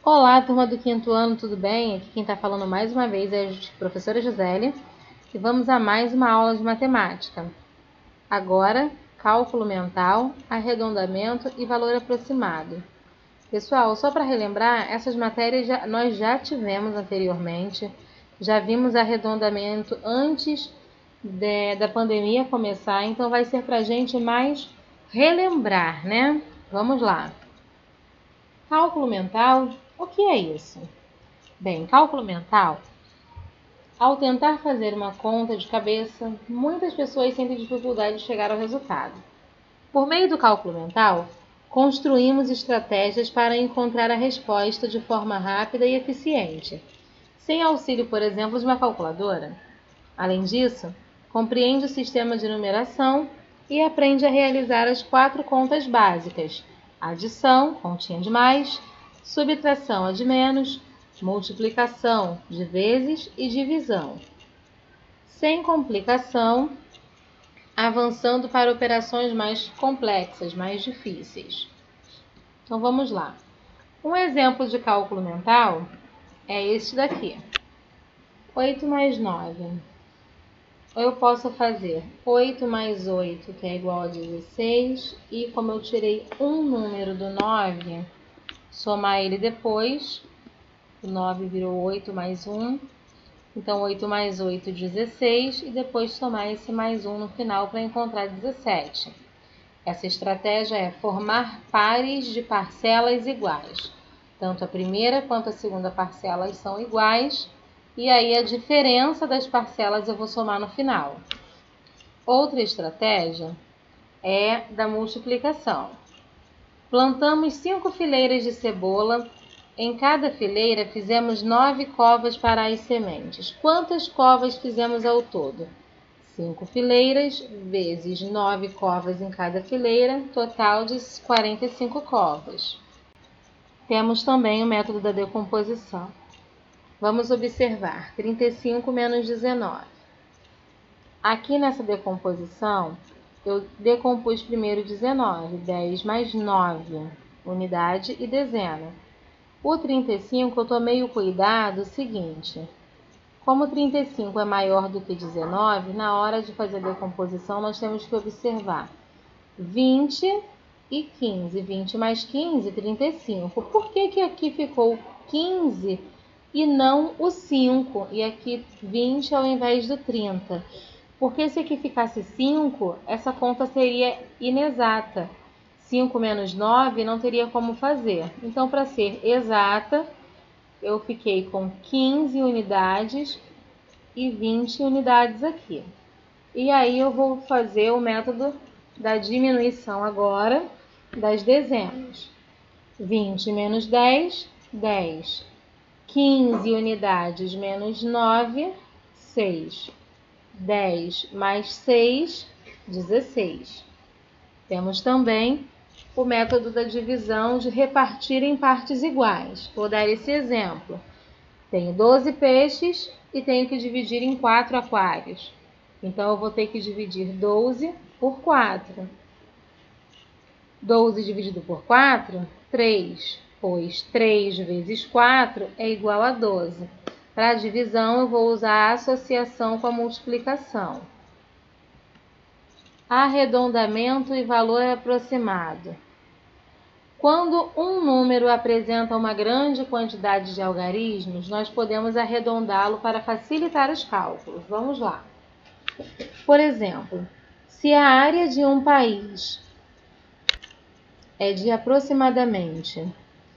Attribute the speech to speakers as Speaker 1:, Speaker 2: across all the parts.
Speaker 1: Olá, turma do quinto ano, tudo bem? Aqui quem está falando mais uma vez é a professora Gisele e vamos a mais uma aula de matemática. Agora, cálculo mental, arredondamento e valor aproximado. Pessoal, só para relembrar, essas matérias nós já tivemos anteriormente, já vimos arredondamento antes da pandemia começar, então vai ser para a gente mais relembrar, né? Vamos lá. Cálculo mental, o que é isso? Bem, cálculo mental, ao tentar fazer uma conta de cabeça, muitas pessoas sentem dificuldade de chegar ao resultado. Por meio do cálculo mental, construímos estratégias para encontrar a resposta de forma rápida e eficiente, sem auxílio, por exemplo, de uma calculadora. Além disso, compreende o sistema de numeração e aprende a realizar as 4 contas básicas: adição, continha de mais, subtração, a de menos, multiplicação, de vezes e divisão, sem complicação, avançando para operações mais complexas, mais difíceis. Então vamos lá. Um exemplo de cálculo mental é este daqui: 8 mais 9. Eu posso fazer 8 mais 8, que é igual a 16, e como eu tirei um número do 9, somar ele depois. O 9 virou 8 mais 1, então 8 mais 8, 16, e depois somar esse mais 1 no final para encontrar 17. Essa estratégia é formar pares de parcelas iguais. Tanto a primeira quanto a segunda parcelas são iguais, e aí a diferença das parcelas eu vou somar no final. Outra estratégia é da multiplicação. Plantamos 5 fileiras de cebola. Em cada fileira fizemos 9 covas para as sementes. Quantas covas fizemos ao todo? 5 fileiras vezes 9 covas em cada fileira, total de 45 covas. Temos também o método da decomposição. Vamos observar 35 menos 19. Aqui nessa decomposição, eu decompus primeiro 19, 10 mais 9, unidade e dezena. O 35 eu tomei o cuidado seguinte: como 35 é maior do que 19, na hora de fazer a decomposição nós temos que observar 20 e 15. 20 mais 15, 35. Por que aqui ficou 15 e não o 5? E aqui 20 ao invés do 30? Porque se aqui ficasse 5, essa conta seria inexata. 5 menos 9 não teria como fazer. Então, para ser exata, eu fiquei com 15 unidades e 20 unidades aqui. E aí eu vou fazer o método da diminuição agora das dezenas. 20 menos 10, 10. 15 unidades menos 9, 6. 10 mais 6, 16. Temos também o método da divisão de repartir em partes iguais. Vou dar esse exemplo. Tenho 12 peixes e tenho que dividir em 4 aquários. Então, eu vou ter que dividir 12 por 4. 12 dividido por 4, 3, pois 3 vezes 4 é igual a 12. Para a divisão, eu vou usar a associação com a multiplicação. Arredondamento e valor aproximado. Quando um número apresenta uma grande quantidade de algarismos, nós podemos arredondá-lo para facilitar os cálculos. Vamos lá. Por exemplo, se a área de um país é de aproximadamente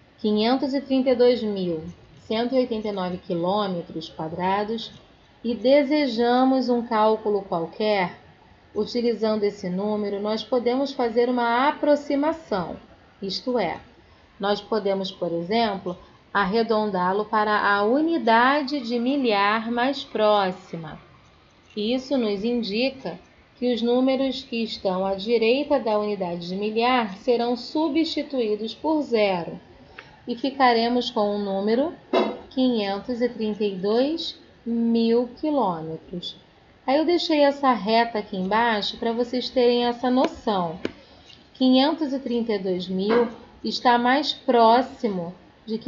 Speaker 1: 532.189 km² e desejamos um cálculo qualquer, utilizando esse número, nós podemos fazer uma aproximação, isto é, nós podemos, por exemplo, arredondá-lo para a unidade de milhar mais próxima. Isso nos indica que os números que estão à direita da unidade de milhar serão substituídos por zero e ficaremos com o número 532.000 km. Aí eu deixei essa reta aqui embaixo para vocês terem essa noção. 532.000 está mais próximo de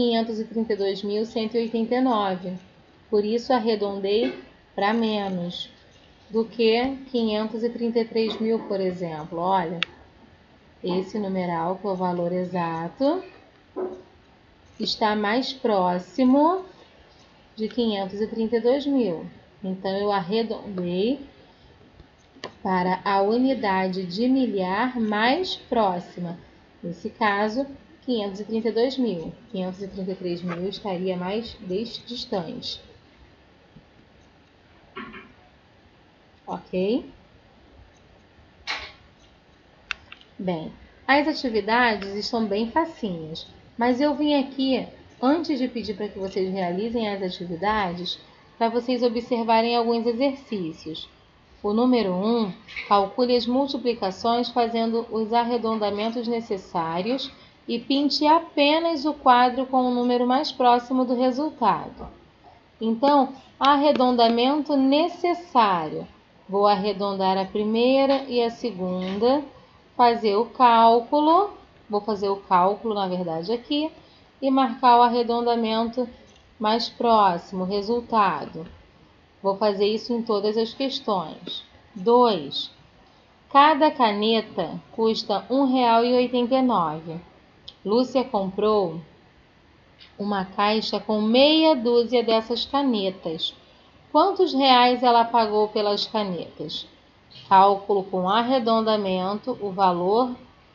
Speaker 1: 532.189. Por isso, arredondei para menos do que 533.000, por exemplo. Olha, esse numeral, que é o valor exato, está mais próximo de 532.000. Então, eu arredondei para a unidade de milhar mais próxima. Nesse caso, 532.000. 533.000 estaria mais distante. Ok? Bem, as atividades estão bem facinhas, mas eu vim aqui, antes de pedir para que vocês realizem as atividades, para vocês observarem alguns exercícios. O número 1, calcule as multiplicações fazendo os arredondamentos necessários e pinte apenas o quadro com o número mais próximo do resultado. Então, arredondamento necessário. Vou arredondar a primeira e a segunda, fazer o cálculo, vou fazer o cálculo, na verdade, aqui, e marcar o arredondamento mais próximo, resultado. Vou fazer isso em todas as questões. 2. Cada caneta custa R$ 1,89. Lúcia comprou uma caixa com meia dúzia dessas canetas. Quantos reais ela pagou pelas canetas? Cálculo com arredondamento, o valor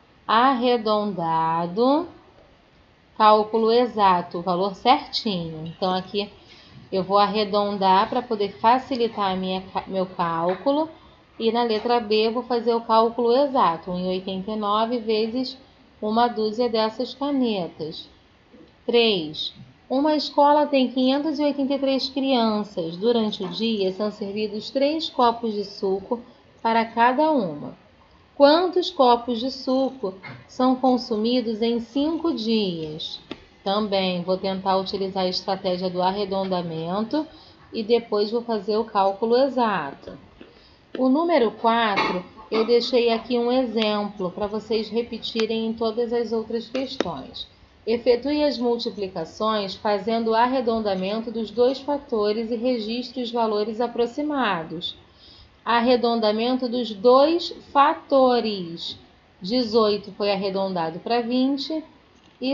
Speaker 1: arredondado, cálculo exato, o valor certinho. Então, aqui eu vou arredondar para poder facilitar meu cálculo. E na letra B eu vou fazer o cálculo exato, 1,89 vezes uma dúzia dessas canetas. 3. Uma escola tem 583 crianças. Durante o dia são servidos 3 copos de suco para cada uma. Quantos copos de suco são consumidos em 5 dias? Também vou tentar utilizar a estratégia do arredondamento e depois vou fazer o cálculo exato. O número 4, eu deixei aqui um exemplo para vocês repetirem em todas as outras questões. Efetue as multiplicações fazendo o arredondamento dos dois fatores e registre os valores aproximados. Arredondamento dos dois fatores. 18 foi arredondado para 20 e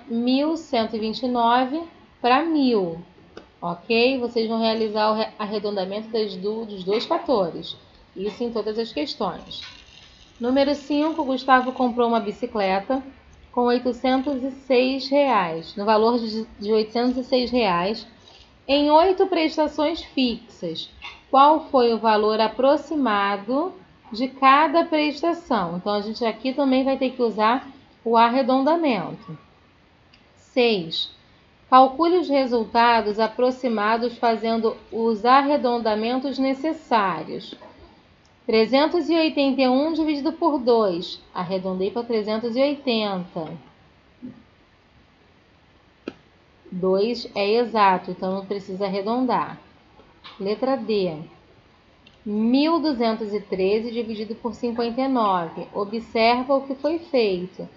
Speaker 1: 1.129 para 1.000. Ok? Vocês vão realizar o arredondamento dos dois fatores. Isso em todas as questões. Número 5, Gustavo comprou uma bicicleta com R$ 806, no valor de R$ 806, em 8 prestações fixas. Qual foi o valor aproximado de cada prestação? Então, a gente aqui também vai ter que usar o arredondamento. 6. Calcule os resultados aproximados fazendo os arredondamentos necessários. 381 dividido por 2. Arredondei para 380. 2 é exato, então não precisa arredondar. Letra D. 1.213 dividido por 59. Observa o que foi feito.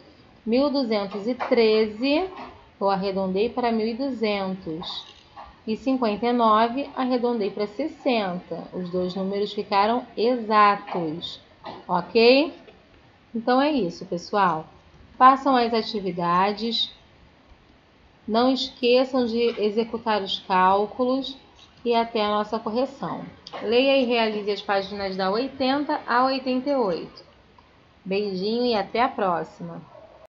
Speaker 1: 1.213, eu arredondei para 1.200. E 59, arredondei para 60. Os dois números ficaram exatos. Ok? Então é isso, pessoal. Façam as atividades. Não esqueçam de executar os cálculos e até a nossa correção. Leia e realize as páginas da 80 a 88. Beijinho e até a próxima!